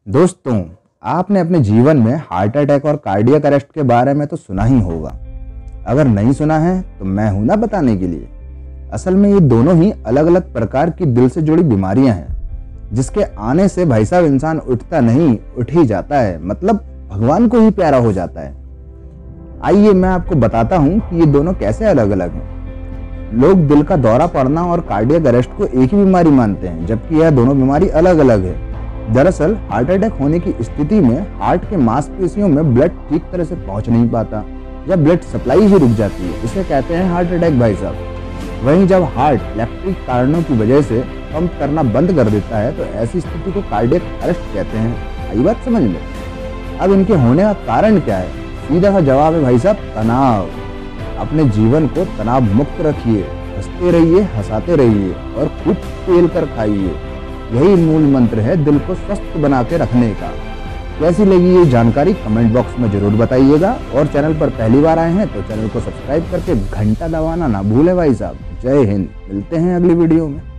दोस्तों, आपने अपने जीवन में हार्ट अटैक और कार्डियक अरेस्ट के बारे में तो सुना ही होगा। अगर नहीं सुना है तो मैं हूं ना बताने के लिए। असल में ये दोनों ही अलग अलग प्रकार की दिल से जुड़ी बीमारियां हैं, जिसके आने से भाई साहब इंसान उठता नहीं, उठ ही जाता है, मतलब भगवान को ही प्यारा हो जाता है। आइए मैं आपको बताता हूं कि ये दोनों कैसे अलग अलग हैं। लोग दिल का दौरा पड़ना और कार्डियक अरेस्ट को एक ही बीमारी मानते हैं, जबकि यह दोनों बीमारी अलग अलग है। दरअसल हार्ट अटैक होने की स्थिति में हार्ट के मांसपेशियों में ब्लड ठीक तरह से पहुंच नहीं पाता या ब्लड सप्लाई ही रुक जाती है, इसे कहते हैं हार्ट अटैक भाई साहब। वहीं जब हार्ट इलेक्ट्रिक कारणों की वजह से पंप करना बंद कर देता है तो ऐसी स्थिति को कार्डियक अरेस्ट कहते हैं। आई बात समझ में? अब इनके होने का कारण क्या है? सीधा सा जवाब है भाई साहब, तनाव। अपने जीवन को तनाव मुक्त रखिए, हंसते रहिए, हंसाते रहिए और खूब खेल कर खाइए। यही मूल मंत्र है दिल को स्वस्थ बना के रखने का। कैसी लगी ये जानकारी कमेंट बॉक्स में जरूर बताइएगा, और चैनल पर पहली बार आए हैं तो चैनल को सब्सक्राइब करके घंटा दबाना ना भूलें भाई साहब। जय हिंद, मिलते हैं अगली वीडियो में।